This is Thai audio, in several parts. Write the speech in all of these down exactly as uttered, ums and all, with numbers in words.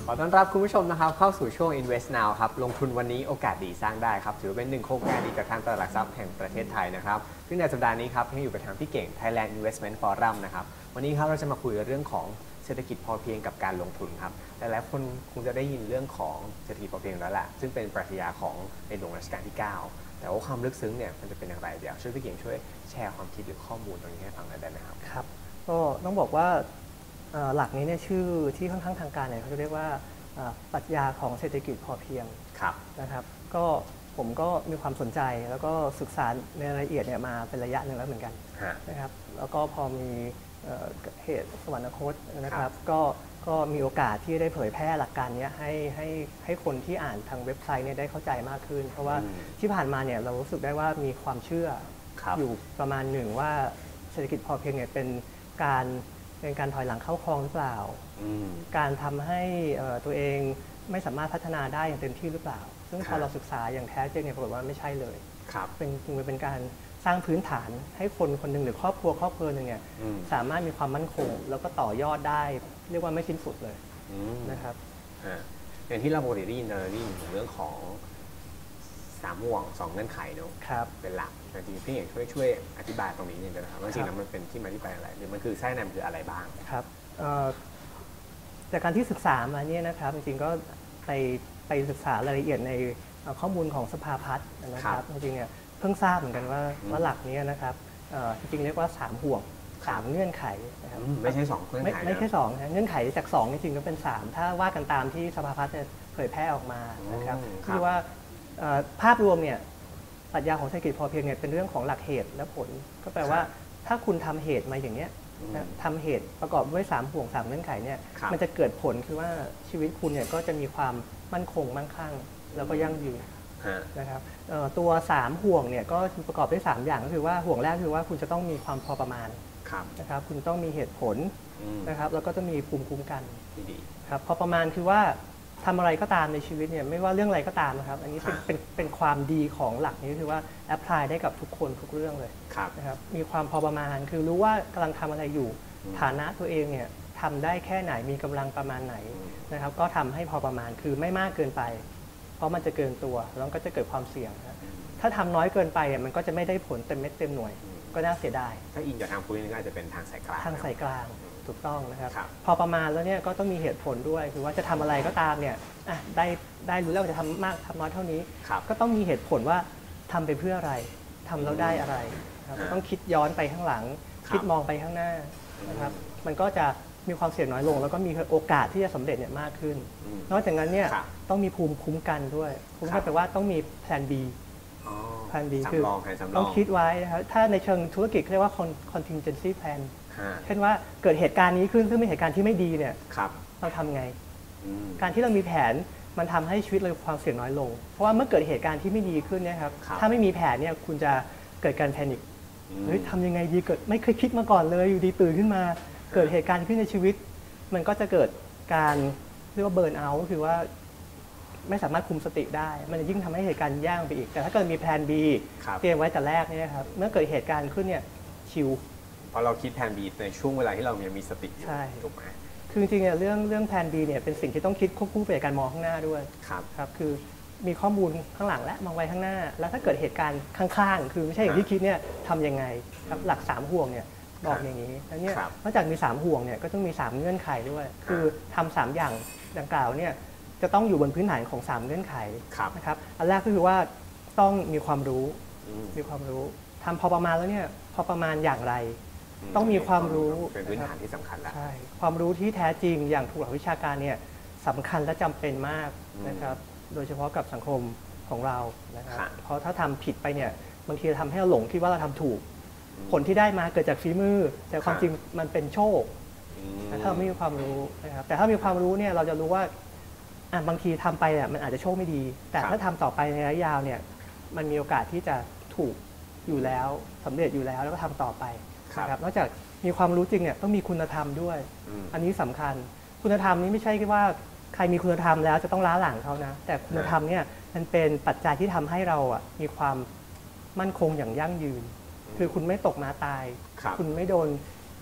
ขอต้อนรับคุณผู้ชมนะครับเข้าสู่ช่วง Invest Now ครับลงทุนวันนี้โอกาสดีสร้างได้ครับถือเป็นหนึ่งโครงการดีจากทางตลาดหลักทรัพย์แห่งประเทศไทยนะครับซึ่งในสัปดาห์นี้ครับที่อยู่กับทางพี่เก่ง Thailand Investment Forum นะครับวันนี้ครับเราจะมาคุยเรื่องของเศรษฐกิจพอเพียงกับการลงทุนครับหลายๆคนคงจะได้ยินเรื่องของเศรษฐกิจพอเพียงแล้วแหละซึ่งเป็นปรัชญาของในหลวงรัชกาลที่เก้าแต่ว่าความลึกซึ้งเนี่ยมันจะเป็นอย่างไรเดี๋ยวช่วยพี่เก่งช่วยแชร์ความคิดหรือข้อมูลตรงนี้ให้ฟังหน่อยได้ไหมครับครับก็ต้องบอกว่าหลักนี้เนี่ยชื่อที่ค่อนข้างทางการเนี่ยเขาจะเรียกว่าปรัชญาของเศรษฐกิจพอเพียงนะครับก็ผมก็มีความสนใจแล้วก็ศึกษาในรายละเอียดเนี่ยมาเป็นระยะหนึ่งแล้วเหมือนกันนะครับแล้วก็พอมีเหตุสวรรคตนะครับก็ก็มีโอกาสที่ได้เผยแพร่หลักการนี้ให้ให้ให้คนที่อ่านทางเว็บไซต์เนี่ยได้เข้าใจมากขึ้นเพราะว่าที่ผ่านมาเนี่ยเรารู้สึกได้ว่ามีความเชื่ออยู่ประมาณหนึ่งว่าเศรษฐกิจพอเพียงเนี่ยเป็นการเป็นการถอยหลังเข้าคลองหรือเปล่าการทำให้ตัวเองไม่สามารถพัฒนาได้อย่างเต็มที่หรือเปล่าซึ่งพอเราศึกษาอย่างแท้จริงเนี่ยปรากฏว่าไม่ใช่เลยเป็นจริงๆเป็นการสร้างพื้นฐานให้คนคนหนึ่งหรือครอบครัวครอบครัวหนึ่งเนี่ยสามารถมีความมั่นคงแล้วก็ต่อยอดได้เรียกว่าไม่สิ้นสุดเลยนะครับอย่างที่เราปกติได้ยินเราได้ยินเรื่องของสามห่วงสองเงื่อนไขเนอะเป็นหลักแต่จริงพี่เอกช่วยช่วยอธิบายตรงนี้นิดนึงนะครับว่าจริงแล้วมันเป็นที่มาที่ไปอะไรหรือมันคือไส้ในมันคืออะไรบ้างครับจากการที่ศึกษามาเนี่ยนะครับจริงๆก็ไปไปศึกษารายละเอียดในข้อมูลของสภาพัฒน์นะครับจริงๆเนี่ยเพิ่งทราบเหมือนกันว่าว่าหลักนี้นะครับจริงๆเรียกว่าสามห่วงสามเงื่อนไขนะครับไม่ใช่สองเงื่อนไขไม่ใช่สองเงื่อนไขจากสองจริงๆก็เป็นสามถ้าว่ากันตามที่สภาพัฒน์เผยแพร่ออกมานะครับคือว่าภาพรวมเนี่ยปรัชญาของเศรษฐกิจพอเพียงเนี่ยเป็นเรื่องของหลักเหตุและผลก็แปลว่าถ้าคุณทำเหตุมาอย่างเนี้ยทำเหตุประกอบด้วยสามห่วงสามเงื่อนไขเนี่ยมันจะเกิดผลคือว่าชีวิตคุณเนี่ยก็จะมีความมั่นคงมั่งคั่งแล้วก็ยั่งยืนนะครับตัวสามห่วงเนี่ยก็ประกอบด้วยสามอย่างก็คือว่าห่วงแรกคือว่าคุณจะต้องมีความพอประมาณนะครับคุณต้องมีเหตุผลนะครับแล้วก็ต้องมีภูมิคุ้มกันครับพอประมาณคือว่าทำอะไรก็ตามในชีวิตเนี่ยไม่ว่าเรื่องอะไรก็ตามนะครับอันนี้เป็นเป็นเป็นความดีของหลักนี้คือว่าแอพพลายได้กับทุกคนทุกเรื่องเลยนะครับมีความพอประมาณคือรู้ว่ากำลังทำอะไรอยู่ฐานะตัวเองเนี่ยทำได้แค่ไหนมีกำลังประมาณไหนนะครับก็ทำให้พอประมาณคือไม่มากเกินไปเพราะมันจะเกินตัวแล้วก็จะเกิดความเสี่ยงถ้าทำน้อยเกินไปมันก็จะไม่ได้ผลเต็มเม็ดเต็มหน่วยก็น่าเสียดายถ้าอิงจากทางพุทธนี่ก็อาจจะเป็นทางสายกลางทางสายกลางถูกต้องนะครับพอประมาณแล้วเนี่ยก็ต้องมีเหตุผลด้วยคือว่าจะทำอะไรก็ตามเนี่ยได้ได้รู้แล้วว่าจะทำมากทำน้อยเท่านี้ก็ต้องมีเหตุผลว่าทำไปเพื่ออะไรทำแล้วได้อะไรต้องคิดย้อนไปข้างหลังคิดมองไปข้างหน้านะครับมันก็จะมีความเสี่ยงน้อยลงแล้วก็มีโอกาสที่จะสำเร็จเนี่ยมากขึ้นนอกจากนั้นเนี่ยต้องมีภูมิคุ้มกันด้วยคุ้มกันแปลว่าต้องมีแผน B แผน B คือต้องคิดไว้นะครับถ้าในเชิงธุรกิจเรียกว่า contingency plan เช่นว่าเกิดเหตุการณ์นี้ขึ้นซึ่งเป็นเหตุการณ์ที่ไม่ดีเนี่ยเราทำไงการที่เรามีแผนมันทำให้ชีวิตเราความเสี่ยงน้อยลงเพราะว่าเมื่อเกิดเหตุการณ์ที่ไม่ดีขึ้นเนี่ยครับถ้าไม่มีแผนเนี่ยคุณจะเกิดการแพนิคเฮ้ยทำยังไงดีเกิดไม่เคยคิดมาก่อนเลยอยู่ดีตื่นขึ้นมาเกิดเหตุการณ์ขึ้นในชีวิตมันก็จะเกิดการเรียกว่าเบิร์นเอาท์ก็คือว่าไม่สามารถคุมสติได้มันจะยิ่งทำให้เหตุการณ์ย่างไปอีกแต่ถ้าเกิดมีแผน B เตรียมไว้แต่แรกเนี่ยครับเมื่อเกิดเหตุการณ์ขึ้นเนี่ยชิลพอเราคิดแผน B ในช่วงเวลาที่เรายังมีสติอยู่ถูกไหมคือจริงๆเรื่องเรื่องแผน B เนี่ยเป็นสิ่งที่ต้องคิดควบคู่ไปกับการมองข้างหน้าด้วยครับครับคือมีข้อมูลข้างหลังและมองไว้ข้างหน้าแล้วถ้าเกิดเหตุการณ์ข้างๆคือไม่ใช่อย่างที่คิดเนี่ยทำยังไงครับหลักสามห่วงเนี่ยบอกอย่างนี้แล้วเนี่ยนอกจากมีสามห่วงเนี่ยก็ต้องมีสามเงื่อนไขด้วยคือทำสามอย่างดังกล่าวเนี่ยจะต้องอยู่บนพื้นฐานของสามเงื่อนไขนะครับอันแรกก็คือว่าต้องมีความรู้มีความรู้ทำพอประมาณแล้วเนี่ยพอประมาณอย่างไรต้องมีความรู้เป็นพื้นฐานที่สำคัญแล้วใช่ความรู้ที่แท้จริงอย่างถูกหลักวิชาการเนี่ยสำคัญและจำเป็นมากนะครับโดยเฉพาะกับสังคมของเรานะครับเพราะถ้าทำผิดไปเนี่ยบางทีทำให้เราหลงคิดว่าเราทำถูกผลที่ได้มาเกิดจากฝีมือแต่ความจริงมันเป็นโชคถ้าเราไม่มีความรู้นะครับแต่ถ้ามีความรู้เนี่ยเราจะรู้ว่าบางทีทำไปเนี่ยมันอาจจะโชคไม่ดีแต่ถ้าทำต่อไปในระยะยาวเนี่ยมันมีโอกาสที่จะถูกอยู่แล้วสำเร็จอยู่แล้วแล้วก็ทำต่อไปนะครับนอกจากมีความรู้จริงเนี่ยต้องมีคุณธรรมด้วยอันนี้สำคัญคุณธรรมนี้ไม่ใช่แค่ว่าใครมีคุณธรรมแล้วจะต้องล้าหลังเขานะแต่คุณธรรมเนี่ยมันเป็นปัจจัยที่ทำให้เราอ่ะมีความมั่นคงอย่างยั่งยืนคือคุณไม่ตกม้าตาย คุณไม่โดน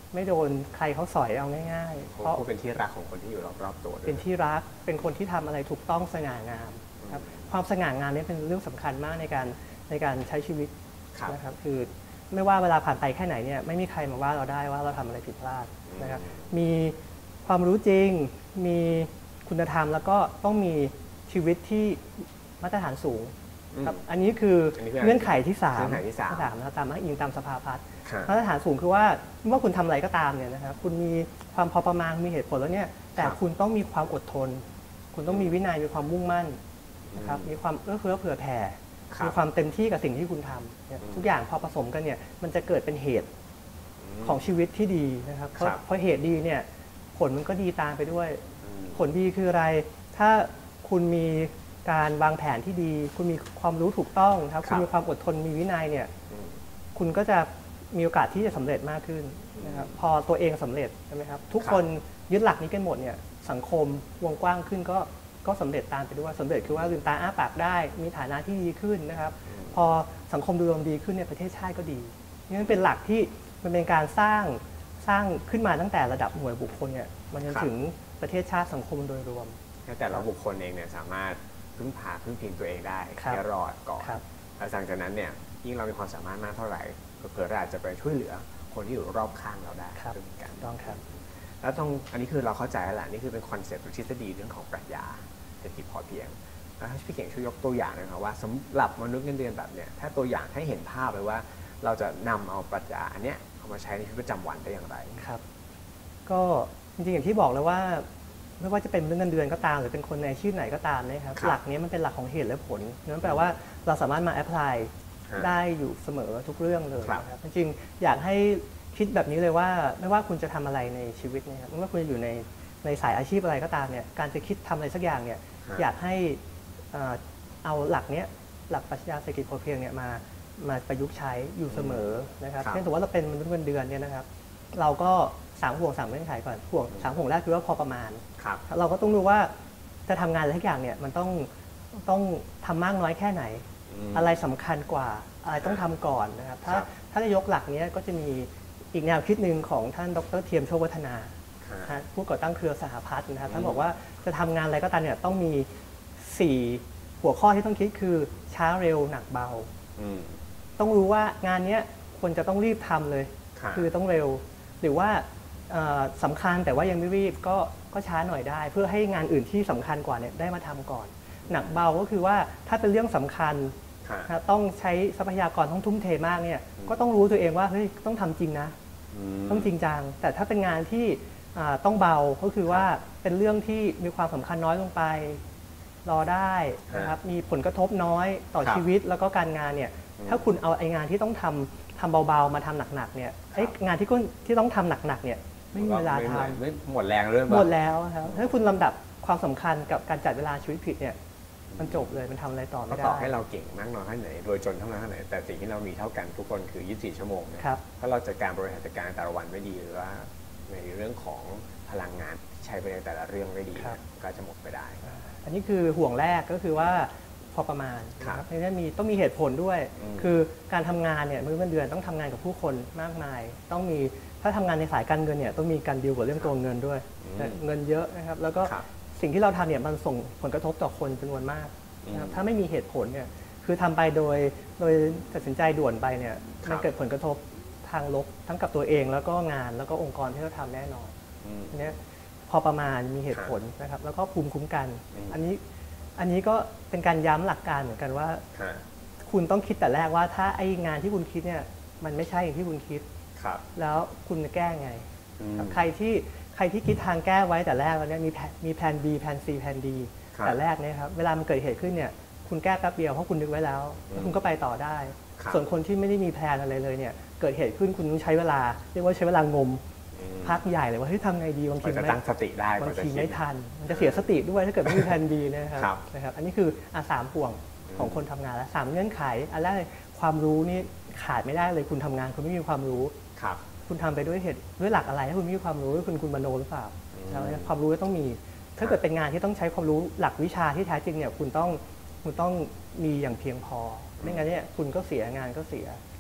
ไม่โดนใครเขาสอยเอาง่ายๆเพราะเป็นที่รักของคนที่อยู่รอบๆตัวด้วยเป็นที่รักเป็นคนที่ทำอะไรถูกต้องสง่างามครับความสง่างามนี่เป็นเรื่องสำคัญมากในการในการใช้ชีวิตนะครับคือไม่ว่าเวลาผ่านไปแค่ไหนเนี่ยไม่มีใครมาว่าเราได้ว่าเราทำอะไรผิดพลาดนะครับมีความรู้จริงมีคุณธรรมแล้วก็ต้องมีชีวิตที่มาตรฐานสูงครับอันนี้คือเงื่อนไขที่สามมาตรฐานนะตามอ้างอิงตามสภาพัฒน์มาตรฐานสูงคือว่าไม่ว่าคุณทำอะไรก็ตามเนี่ยนะครับคุณมีความพอประมาณมีเหตุผลแล้วเนี่ยแต่คุณต้องมีความอดทนคุณต้องมีวินัยมีความมุ่งมั่นนะครับมีความเอื้อเฟื้อเผื่อแผ่มีความเต็มที่กับสิ่งที่คุณทำทุกอย่างพอผสมกันเนี่ยมันจะเกิดเป็นเหตุของชีวิตที่ดีนะครับเพราะเพราะเหตุดีเนี่ยผลมันก็ดีตามไปด้วยผลดีคืออะไรถ้าคุณมีการวางแผนที่ดีคุณมีความรู้ถูกต้องครับคุณมีความอดทนมีวินัยเนี่ยคุณก็จะมีโอกาสที่จะสำเร็จมากขึ้นนะครับพอตัวเองสำเร็จใช่ไหมครับทุกคนยึดหลักนี้กันหมดเนี่ยสังคมวงกว้างขึ้นก็ก็สำเร็จตามไปด้วยสำเร็จคือว่าลืมตาอ้าปากได้มีฐานะที่ดีขึ้นนะครับพอสังคมโดยรวมดีขึ้นเนี่ยประเทศชาติก็ดีนี่เป็นหลักที่มันเป็นการสร้างสร้างขึ้นมาตั้งแต่ระดับหน่วยบุคคลเนี่ยมันจนถึงประเทศชาติสังคมโดยรวมแต่ละบุคคลเองเนี่ยสามารถพึ่งพาพึ่งพิงตัวเองได้แค่รอดก่อนแล้วหลังจากนั้นเนี่ยยิ่งเรามีความสามารถมากเท่าไหร่เผื่อเราอาจจะไปช่วยเหลือคนที่อยู่รอบข้างเราได้ด้วยกันต้องครับแล้วตรงอันนี้คือเราเข้าใจแล้วแหละนี่คือเป็นคอนเซ็ปต์ทฤษฎีเรื่องของปรัชญาเศรษฐกิจพอเพียงแล้วให้พี่เก่งช่วยยกตัวอย่างหน่อยครับว่าสำหรับมนุษย์เงินเดือนแบบเนี้ยถ้าตัวอย่างให้เห็นภาพเลยว่าเราจะนำเอาปรัชญาอันเนี้ยเอามาใช้ในชีวิตประจำวันได้อย่างไรครับก็จริงๆอย่างที่บอกแล้วว่าไม่ว่าจะเป็นเรื่องเงินเดือนก็ตามหรือเป็นคนในอาชีพไหนก็ตามนะครับหลักนี้มันเป็นหลักของเหตุและผลนั่นแปลว่าเราสามารถมาแอพพลายได้อยู่เสมอทุกเรื่องเลยครับจริงๆอยากให้คิดแบบนี้เลยว่าไม่ว่าคุณจะทำอะไรในชีวิตนะครับไม่ว่าคุณจะอยู่ในในสายอาชีพอะไรก็ตามเนี่ยการจะคิดทำอะไรสักอย่างเนี่ยอยากให้เอาหลักนี้หลักปรัชญาเศรษฐกิจพอเพียงเนี่ยมามาประยุกต์ใช้อยู่เสมอนะครับเช่นสมมติว่าเราเป็นมนุษย์เงินเดือนเนี่ยนะครับเราก็สามห่วงสามเงื่อนไขก่อนห่วงสามห่วงแรกคือว่าพอประมาณเราก็ต้องรู้ว่าจะทำงานอะไรทุกอย่างเนี่ยมันต้องต้องทำมากน้อยแค่ไหนอะไรสำคัญกว่าอะไรต้องทำก่อนนะครับถ้าถ้าจะยกหลักนี้ก็จะมีอีกแนวคิดหนึ่งของท่านดรเทียมโชควัฒนาผู้ก่อตั้งเครือสหพัฒน์นะครับท่านบอกว่าจะทำงานอะไรก็ตามเนี่ยต้องมีสี่หัวข้อที่ต้องคิดคือช้าเร็วหนักเบาต้องรู้ว่างานนี้ควรจะต้องรีบทำเลยคือต้องเร็วหรือว่าสำคัญแต่ว่ายังไม่รีบก็ก็ช้าหน่อยได้เพื่อให้งานอื่นที่สำคัญกว่าเนี่ยได้มาทำก่อนหนักเบาก็คือว่าถ้าเป็นเรื่องสำคัญต้องใช้ทรัพยากรต้องทุ่มเทมากเนี่ยก็ต้องรู้ตัวเองว่าเฮ้ยต้องทำจริงนะต้องจริงจังแต่ถ้าเป็นงานที่ต้องเบาก็คือว่าเป็นเรื่องที่มีความสำคัญน้อยลงไปรอได้นะครับมีผลกระทบน้อยต่อชีวิตแล้วก็การงานเนี่ยถ้าคุณเอาไอ้งานที่ต้องทำทำเบาๆมาทำหนักๆเนี่ยไอ้งานที่คุณที่ต้องทำหนักๆเนี่ยไม่มีเวลาทำไม่หมดแรงเรื่องหมดแล้วครับถ้าคุณลำดับความสำคัญกับการจัดเวลาชีวิตผิดเนี่ยมันจบเลยมันทำอะไรต่อไม่ได้ต่อให้เราเก่งมากน้อยแค่ไหนโดยจนเท่านั้นเท่าไหร่แต่สิ่งที่เรามีเท่ากันทุกคนคือยี่สิบสี่ชั่วโมงเนี่ยถ้าเราจัดการบริหารจัดการแต่ละวันไม่ดีหรือว่าในเรื่องของพลังงานใช้ไปในแต่ละเรื่องไม่ดีก็จะหมดไปได้อันนี้คือห่วงแรกก็คือว่าพอประมาณนะครับเพราะฉะนั้นมีต้องมีเหตุผลด้วยคือการทำงานเนี่ยมื้อเงินเดือนต้องทำงานกับผู้คนมากมายต้องมีถ้าทำงานในสายการเงินเนี่ยต้องมีการดีลกับเรื่องตัวเงินด้วยเงินเยอะนะครับแล้วก็สิ่งที่เราทำเนี่ยมันส่งผลกระทบต่อคนจำนวนมากนะครับถ้าไม่มีเหตุผลเนี่ยคือทำไปโดยโดยตัดสินใจด่วนไปเนี่ยมันเกิดผลกระทบทางลบทั้งกับตัวเองแล้วก็งานแล้วก็องค์กรที่เราทำแน่นอนเนี่ยพอประมาณมีเหตุผลนะครับแล้วก็ภูมิคุ้มกันอันนี้อันนี้ก็เป็นการย้ำหลักการเหมือนกันว่าคุณต้องคิดแต่แรกว่าถ้าไอ้งานที่คุณคิดเนี่ยมันไม่ใช่อย่างที่คุณคิดแล้วคุณจะแก้ไงใครที่ใครที่คิดทางแก้ไว้แต่แรกแล้วเนี่ยมีมีแผน B แผน C แผน D แต่แรกเนี่ยครับเวลามันเกิดเหตุขึ้นเนี่ยคุณแก้แป๊บเดียวเพราะคุณนึกไว้แล้วแล้วคุณก็ไปต่อได้ส่วนคนที่ไม่ได้มีแผนอะไรเลยเนี่ยเกิดเหตุขึ้นคุณต้องใช้เวลาเรียกว่าใช้เวลางมพักใหญ่เลยว่าเฮ้ยทำไงดีบางทีไม่ตั้งสติได้บางทีไม่ทันมันจะเสียสติด้วยถ้าเกิดไม่มีแผน B นะครับนะครับอันนี้คืออาสามห่วงของคนทำงานและสามเงื่อนไขอันแรกความรู้นี่ขาดไม่ได้เลยคุณทำงานคุณไม่มีความรู้คุณทำไปด้วยเหตุด้วยหลักอะไรถ้าคุณไม่มีความรู้คุณคุณมโนหรือเปล่าความรู้ก็ต้องมีถ้าเกิดเป็นงานที่ต้องใช้ความรู้หลักวิชาที่แท้จริงเนี่ยคุณต้องคุณต้องมีอย่างเพียงพอไม่งั้นเนี่ยคุณก็เสียงานก็เสีย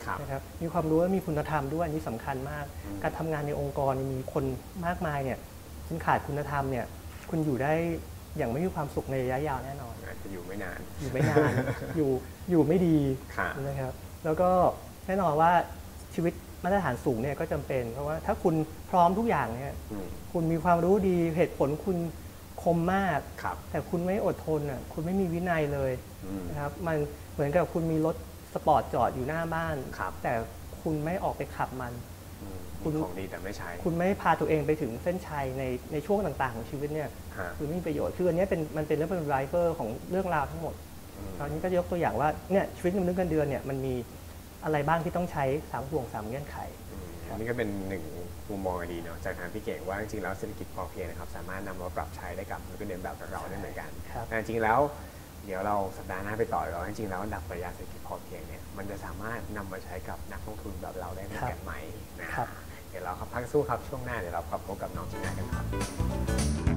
นะครับมีความรู้และมีคุณธรรมด้วยอันนี้สำคัญมาก การทำงานในองค์กรมีคนมากมายเนี่ยคุณขาดคุณธรรมเนี่ยคุณอยู่ได้อย่างไม่มีความสุขในระยะยาวแน่นอนอาจจะอยู่ไม่นานอยู่ไม่นาน อยู่อยู่ไม่ดีนะครับแล้วก็แน่นอนว่าชีวิตมาตรฐานสูงเนี่ยก็จำเป็นเพราะว่าถ้าคุณพร้อมทุกอย่างเนี่ยคุณมีความรู้ดีเหตุผลคุณคมมากแต่คุณไม่อดทนอ่ะคุณไม่มีวินัยเลยนะครับมันเหมือนกับคุณมีรถสปอร์ตจอดอยู่หน้าบ้านแต่คุณไม่ออกไปขับมันคุณของดีแต่ไม่ใช้คุณไม่พาตัวเองไปถึงเส้นชัยในในช่วงต่างๆของชีวิตเนี่ยคือไม่มีประโยชน์คืออันนี้เป็นมันเป็นเรื่องเป็นไดรเวอร์ของเรื่องราวทั้งหมดตอนนี้ก็ยกตัวอย่างว่าเนี่ยชีวิตมนุษย์เงินเดือนเนี่ยมันมีอะไรบ้างที่ต้องใช้สามห่วงสามเงื่อนไขอันนี้ก็เป็นหนึ่งมุมมองดีเนาะจากทางพี่เก่งว่าจริงๆแล้วเศรษฐกิจพอเพียงนะครับสามารถนำมาปรับใช้ได้กับมนุษย์เงินเดือนแบบเราได้เหมือนกันแต่จริงๆแล้วเดี๋ยวเราสัปดาห์หน้าไปต่อเราจริงๆแล้วหลักปรัชญาเศรษฐกิจพอเพียงเนี่ยมันจะสามารถนำมาใช้กับนักลงทุนแบบเราได้เหมือนกันไหมนะเดี๋ยวเราพักสู้ครับช่วงหน้าเดี๋ยวเราพบกับน้องจีน่ากันครับ